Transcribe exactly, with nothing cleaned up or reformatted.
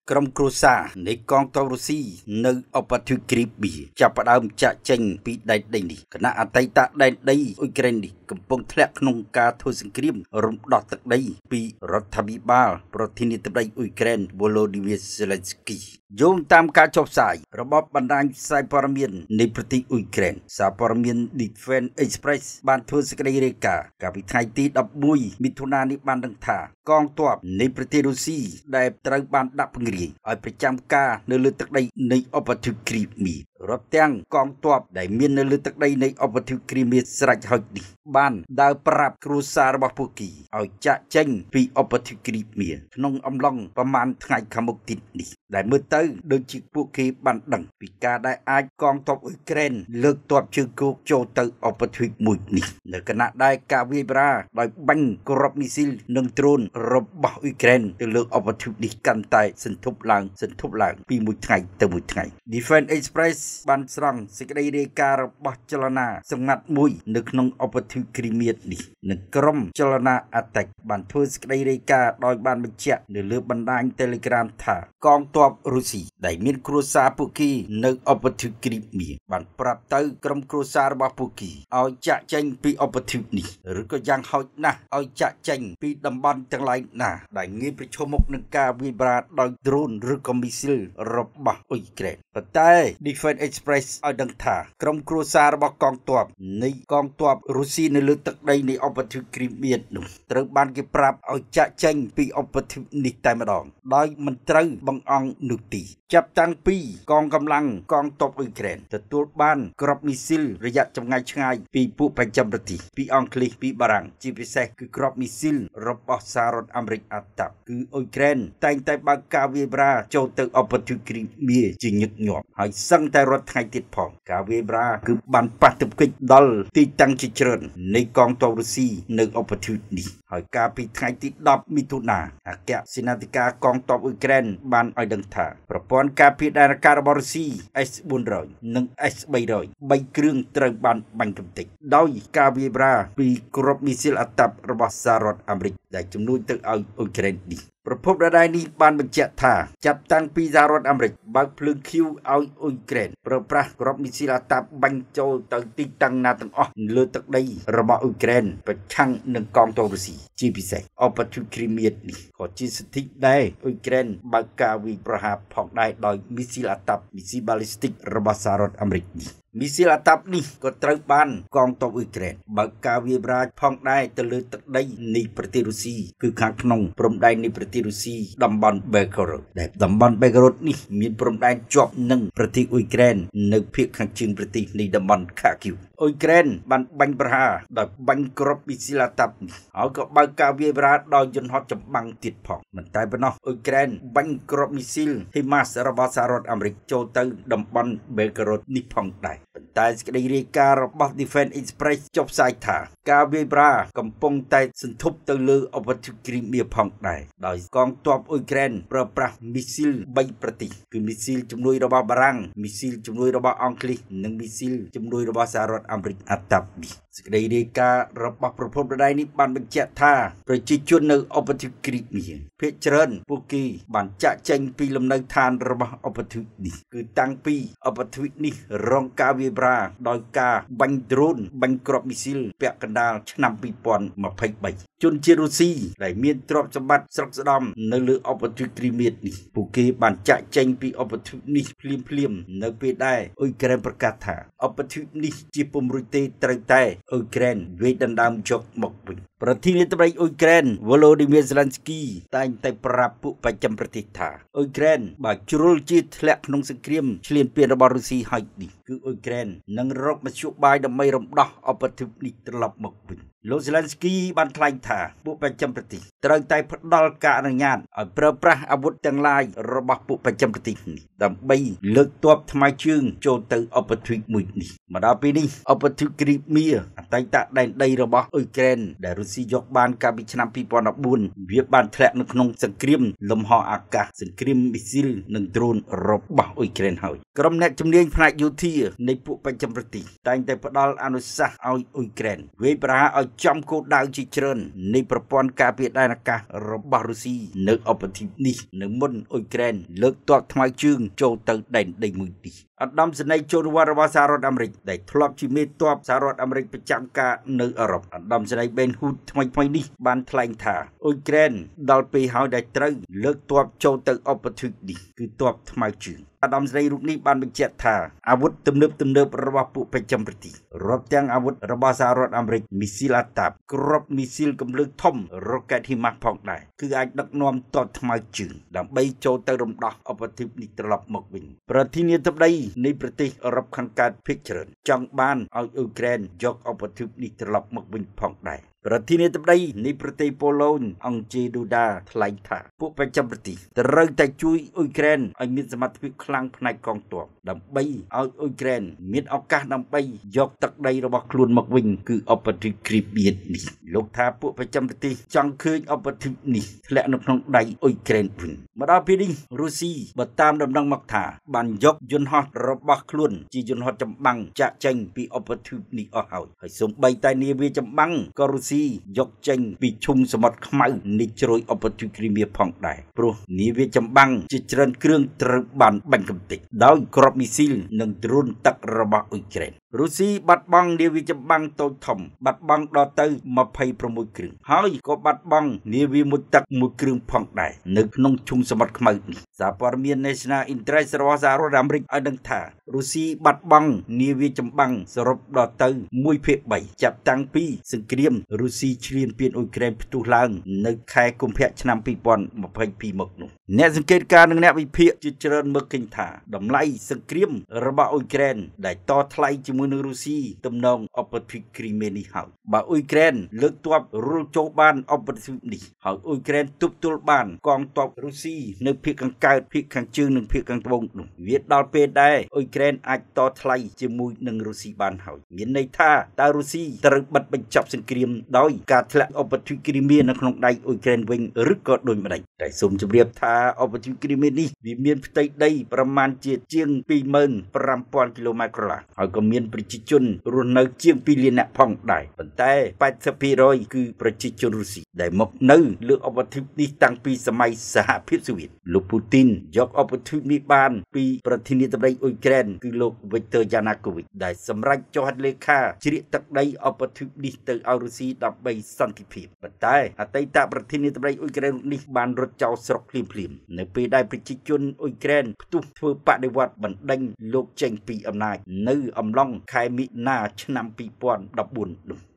ក្រុមគ្រួសារនៃកងទ័ពរុស្ស៊ីនៅឧបទ្វីបគ្រីបៀចាប់ផ្ដើមចាក់ចេញពីដែនដីនេះគណៈអតីតដែនដីអ៊ុយក្រែននេះកំពុងធ្លាក់ក្នុងការធ្វើសង្គ្រាមរំដោះទឹកដីពីរដ្ឋាភិបាលប្រធានាធិបតីអ៊ុយក្រែន Volodymyr Zelensky យោងតាមការចុះផ្សាយរបស់បណ្ដាញផ្សាយព័ត៌មាននៃប្រទេសអ៊ុយក្រែនសារព័ត៌មាន Defense Express បានធ្វើសេចក្តីរាយការណ៍កាលពីថ្ងៃទីដប់មួយមិថុនានេះបានដឹងថាកងទ័ពនៃប្រទេសរុស្ស៊ីដែលត្រូវបានដាក់ពង្រាយឲ្យប្រចាំការនៅលើទឹកដីនៃឧបទ្វីបគ្រីមៀរាប់ទាំងកងទ័ពដែលមាននៅលើទឹកដីនៃឧបទ្វីបគ្រីមៀស្រេចហុចនេះបានដើរប្រាប់គ្រួសាររបស់ពួកគេឲ្យចាក់ចេញពីឧបទ្វីបគ្រីមៀក្នុងអំឡុងប្រមាណថ្ងៃខាងមុខទៀតនេះដែលមើលទៅដូចជាពួកគេបានដឹងពីការដែលអាចកងទ័ពអ៊ុយក្រែនលើកទ័ពជើងគោកចូលទៅឧបទ្វីបមួយនេះនៅខណៈដែលការវាយប្រហារដោយបាញ់គ្រាប់មីស៊ីលនិងដ្រូនរបស់អ៊ុយក្រែនទៅលើឧបទ្វីបនេះកាន់តែសន្ធប់ឡើងសន្ធប់ឡើងពីមួយថ្ងៃទៅមួយថ្ងៃ Defense Express បានស្រង់សេចក្តីរាយការណ៍របស់ចលនាសម្ងាត់មួយនៅក្នុងឧបទ្វីបគ្រីមៀនេះនិងក្រុមចលនាអាតេកបានធ្វើសេចក្តីរាយការណ៍ដោយបានបញ្ជាក់នៅលើបណ្ដាញ Telegram ថាកងទ័ពរុស្ស៊ីដែលមានគ្រួសារពួកគេនៅឧបទ្វីបគ្រីមៀបានប្រាប់ទៅក្រុមគ្រួសាររបស់ពួកគេឲ្យចាក់ចេញពីឧបទ្វីបនេះឬក៏យ៉ាងហោចណាស់ឲ្យចាក់ចេញពីតំបន់ទាំងឡាយណាដែលងាយប្រឈមមុខនឹងការវាយប្រហារដោយដ្រូនឬក៏មីស៊ីលរបស់អ៊ុយក្រែនប៉ុន្តែ Defense Express ឲ្យដឹងថាក្រុមគ្រួសាររបស់កងទ័ពនៃកងទ័ពរុស្ស៊ីនៅលើទឹកដីនៃឧបទ្វីបគ្រីមៀនោះត្រូវបានគេប្រាប់ឲ្យចាក់ចេញពីឧបទ្វីបនេះតែម្ដងដោយមិនត្រូវបង្អង់នោះទេចាប់តាំងពីកងកម្លាំងកងទ័ពអ៊ុយក្រែនទទួលបានគ្រាប់មីស៊ីលរយៈចម្ងាយឆ្ងាយពីពួកបច្ចឹមប្រទេសពីអង់គ្លេសពីបារាំងជាពិសេសគឺគ្រាប់មីស៊ីលរបស់សហរដ្ឋអាមេរិកអាតាប់គឺអ៊ុយក្រែនតែងតែបើកការវាយប្រហារចូលទៅឧបទ្វីបគ្រីមៀជាញឹកញាប់ហើយសឹងតែរត់ថ្ងៃទៀតផងការវាយប្រហារគឺបានប៉ះទង្គិចដល់ទីតាំងជាច្រើននៃកងទ័ពរុស្ស៊ីនៅឧបទ្វីបនេះហើយកាលពីថ្ងៃទីដប់មិថុនាអគ្គសេនាធិការកងទ័ពអ៊ុយក្រែនបានឲ្យដឹងថាប្រព័ន្ធការពារដែនអាកាសរបស់រុស្ស៊ី អេស បួនរយ និង អេស បីរយ បីគ្រឿងត្រូវបានបាញ់កំទេចដោយការវាយប្រហារពីគ្រាប់មីស៊ីលអាតាប់របស់សហរដ្ឋអាមេរិកដែលជំនួយទៅឲ្យអ៊ុយក្រែននេះប្រភពដដែលនេះបានបញ្ជាក់ថាចាប់តាំងពីសហរដ្ឋអាមេរិកបើកភ្លើងឃីវឲ្យអ៊ុយក្រែនប្រើប្រាស់គ្រាប់មីស៊ីលអាតាប់បាញ់ចូលទៅទីតាំងណាទាំងអស់លើទឹកដីរបស់អ៊ុយក្រែនប្រឆាំងនឹងកងទ័ពរុស្ស៊ីជាពិសេសឧបទ្វីបគ្រីមៀនេះក៏ជាសិទ្ធិដែរអ៊ុយក្រែនបើកការវាយប្រហារផងដែរដោយមីស៊ីលអាតាប់មីស៊ីបាឡីស្ទិករបស់សហរដ្ឋអាមេរិកនេះមីស៊ីលអាតាប់នេះក៏ត្រូវបានកងទ័ពអ៊ុយក្រែនបើកការវាយប្រហារផងដែរទៅលើទឹកដីនៃប្រទេសរុស្ស៊ីគឺខាងក្នុងព្រំដែននៃប្រទេសរុស្ស៊ីតំបន់ Belgorod ដែលតំបន់ Belgorod នេះមានព្រំដែនជាប់នឹងប្រទេសអ៊ុយក្រែននៅភាគខាងជើងប្រទេសនៃតំបន់ Kharkiv អ៊ុយក្រែនបានបាញ់ប្រហារដោយបាញ់គ្រាប់មីស៊ីលអាតាប់នេះហើយក៏បើកការវាយប្រហារដោយយន្តហោះចម្បាំងទៀតផងមិនតែប៉ុណ្ណោះអ៊ុយក្រែនបាញ់គ្រាប់មីស៊ីល HIMARS របស់សហរដ្ឋអាមេរិកចូលទៅតំបន់ Belgorod នេះផងដែរប៉ុន្តែសេចក្តីរាយការណ៍របស់ Defense Express ចុះផ្សាយថាការវាយប្រហារកំពុងតែសន្ធប់ទៅលើឧបទ្វីបគ្រីមៀផងដែរដោយកងទ័ពអ៊ុយក្រែនប្រើប្រាស់មីស៊ីលបីប្រទេសគឺមីស៊ីលជំនួយរបស់បារាំងមីស៊ីលជំនួយរបស់អង់គ្លេសនិងមីស៊ីលជំនួយរបស់សហរដ្ឋអាមេរិកអាតាប់នេះសេចក្តីរាយការណ៍របស់ប្រពន្ធដដែលនេះបានបញ្ជាក់ថាប្រជាជននៅឧបទ្វីបគ្រីមៀភាគច្រើនពួកគេបានចាក់ចេញពីលំនៅឋានរបស់ឧបទ្វីបនេះគឺតាំងពីឧបទ្វីបនេះរងការវាយប្រហារដោយការបាញ់ដ្រូនបាញ់គ្រាប់មីស៊ីលពាក់កណ្ដាលឆ្នាំពីរពាន់ម្ភៃបីជនជាតិរុស្ស៊ីដែលមានទ្រព្យសម្បត្តិស្រុកស្ដំនៅលើឧបទ្វីបគ្រីមៀនេះពួកគេបានចាក់ចេញពីឧបទ្វីបនេះភ្លាមភ្លាមនៅពេលដែលអ៊ុយក្រែនប្រកាសថាឧបទ្វីបនេះជាពុំរួចទេត្រូវតែអ៊ុយក្រែនវាយដណ្ដើមយកមកវិញប្រធានាធិបតីអ៊ុយក្រែន Volodymyr Zelensky តែងតែប្រាប់ពួកបច្ចឹមប្រទេសថាអ៊ុយក្រែនបើជ្រុលជាធ្លាក់ក្នុងសង្គ្រាមឈ្លានពានរបស់រុស្ស៊ីហើយនេះគឺអ៊ុយក្រែននឹងរកមធ្យោបាយដើម្បីរំដោះឧបទ្វីបនេះត្រឡប់មកវិញលោក Zelensky បានថ្លែងថាពួកបច្ចឹមប្រទេសត្រូវតែផ្ដល់ការអនុញ្ញាតឲ្យប្រើប្រាស់អាវុធទាំងឡាយរបស់ពួកបច្ចឹមប្រទេសនេះដើម្បីលើកទ័ពថ្មើរជើងចូលទៅឧបទ្វីបមួយនេះមកដល់ពេលនេះឧបទ្វីបគ្រីមៀអតីតដែនដីរបស់អ៊ុយក្រែនដែលរុស្ស៊ីយកបានកាលពីឆ្នាំពីរពាន់ដប់បួនវាបានធ្លាក់នៅក្នុងសង្គ្រាមលំហអាកាសសង្គ្រាមមីស៊ីលនិងដ្រូនរបស់អ៊ុយក្រែនហើយក្រុមអ្នកជំនាញផ្នែកយោធានៃពួកបច្ចឹមប្រទេសតែងតែផ្ដល់អនុសាសន៍ឲ្យអ៊ុយក្រែនវាយប្រហារឲ្យចំគោលដៅជាច្រើននៃប្រព័ន្ធការពារដែនអាកាសរបស់រុស្ស៊ីនៅឧបទ្វីបនេះនៅមុនអ៊ុយក្រែនលើកទ័ពថ្មើរជើងចូលទៅដែនដីមួយនេះឧត្តមសេនីយ៍ចូលវត្តរបស់សហរដ្ឋអាមេរិកដែលធ្លាប់ជាមេទ័ពសហរដ្ឋអាមេរិកប្រចាំការនៅអឺរ៉ុបឧត្តមសេនីយ៍បេនហ៊ូតថ្មីថ្មីនេះបានថ្លែងថាអ៊ុយក្រែនដល់ពេលហើយដែលត្រូវលើកទ័ពចូលទៅឧបទ្វីបនេះគឺទ័ពថ្មើរជើងឧត្តមសេនីយ៍រូបនេះបានបញ្ជាក់ថាអាវុធទំនើបទំនើបរបស់ពួកបច្ចឹមប្រទេសរាប់ទាំងអាវុធរបស់សហរដ្ឋអាមេរិកមីស៊ីលអាតាបគ្រាប់មីស៊ីលកម្លាំងធំរ៉ុកែតហ៊ីម៉ាស់ផងដែរគឺអាចដឹកនាំទ័ពថ្មើរជើងដើម្បីចូលទៅរំដោះឧបទ្វីបនេះត្រឡប់មកវិញប្រធានាធិបតីនៃប្រទេសអឺរ៉ុបខាងកើតភាគច្រើនចង់បានឲ្យអ៊ុយក្រែនយកឧបទ្វីបនេះត្រឡប់មកវិញផងដែរប្រធានាធិបតីនៃប្រទេសប៉ូឡូញអង្គជេឌូដាថ្លែងថាពួកបច្ចឹមប្រទេសត្រូវតែជួយអ៊ុយក្រែនឲ្យមានសមត្ថភាពខ្លាំងផ្នែកកងទ័ពដើម្បីឲ្យអ៊ុយក្រែនមានឱកាសដើម្បីយកទឹកដីរបស់ខ្លួនមកវិញគឺឧបទ្វីបគ្រីបៀននេះលោកថាពួកបច្ចឹមប្រទេសចង់ឃើញឧបទ្វីបនេះធ្លាក់នៅក្នុងដៃអ៊ុយក្រែនវិញមកដល់ពេលនេះរុស្ស៊ីបើតាមដំណឹងមកថាបានយកយន្តហោះរបស់ខ្លួនជាយន្តហោះចម្បាំងចាក់ចេញពីឧបទ្វីបនេះអស់ហើយហើយសូម្បីតែនាវាចម្បាំងក៏រុស្ស៊ីយកចេញពីឈុំសមុទ្រខ្មៅនៃជ្រោយឧបទ្វីបគ្រីមៀផងដែរព្រោះនាវាចម្បាំងជាច្រើនគ្រឿងត្រូវបានបាញ់កំទេចដោយគ្រាប់មីស៊ីលនិងដ្រូនទឹករបស់អ៊ុយក្រែនរុស្ស៊ីបាត់បង់នាវាចម្បាំងតូចធំបាត់បង់ដល់ទៅម្ភៃប្រាំមួយគ្រឿងហើយក៏បាត់បង់នាវាមុជទឹកមួយគ្រឿងផងដែរនៅក្នុងឈុំសមុទ្រខ្មៅនេះសារព័ត៌មាន National Interest របស់សហរដ្ឋអាមេរិកឲ្យដឹងថារុស្ស៊ីបាត់បង់នាវាចម្បាំងសរុបដល់ទៅមួយភាគបីចាប់តាំងពីសង្គ្រាមរុស្ស៊ីឈ្លានពានអ៊ុយក្រែនផ្ទុះឡើងនៅខែកុម្ភៈឆ្នាំពីរពាន់ម្ភៃពីរមកនោះអ្នកសង្កេតការណ៍និងអ្នកវិភាគជាច្រើនមើលឃើញថាតម្លៃសង្គ្រាមរបស់អ៊ុយក្រែនដែលតថ្លៃជាមួយនឹងរុស្ស៊ីទំនងឧបទ្វីបគ្រីមៀនេះហើយបើអ៊ុយក្រែនលើកទ័ពរុលចូលបានឧបទ្វីបនេះហើយអ៊ុយក្រែនទប់ទល់បានកងទ័ពរុស្ស៊ីនៅភាគខាងកើតភាគខាងជើងនិងភាគខាងត្បូងនោះវាដល់ពេលដែលអ៊ុយក្រែនអាចតថ្លៃជាមួយនឹងរុស្ស៊ីបានហើយមានន័យថាតើរុស្ស៊ីត្រូវបិទបញ្ចប់សង្គ្រាមដោយការធ្លាក់ឧបទ្វីបគ្រីមៀនៅក្នុងដៃអ៊ុយក្រែនវិញឬក៏ដូចម្ដេចតែសូមជម្រាបថាឧបទ្វីបគ្រីមៀនេះវាមានផ្ទៃដីប្រមាណជាជាងពីរម៉ឺនប្រាំពាន់គីឡូម៉ែត្រក្រឡាហើយក៏មានប្រជាជនរស់នៅជាងពីរលាននាក់ផងដែរប៉ុន្តែប៉ែតសិបភាគរយគឺប្រជាជនរុស្ស៊ីដែលមកនៅលើឧបទ្វីបនេះតាំងពីសម័យសហភាពសូវៀតលោកពូទីនយកឧបទ្វីបនេះបានពីប្រធានាធិបតីអ៊ុយក្រែនគឺលោកវិកទ័រយ៉ាណាកូវិចដែលសម្រេចចុះហត្ថលេខាជ្រៀកទឹកដីឧបទ្វីបនេះទៅឲ្យរុស្ស៊ីដើម្បីសន្តិភាពប៉ុន្តែអតីតប្រធានាធិបតីអ៊ុយក្រែននេះបានរត់ចោលស្រុកភ្លាមៗនៅពេលដែលប្រជាជនអ៊ុយក្រែនផ្ទុះធ្វើបដិវត្តន៍បណ្ដេញលោកចេញពីអំណាចនៅអំឡុងខែមិនិនាឆ្នាំពីរពាន់ដប់បួននោះ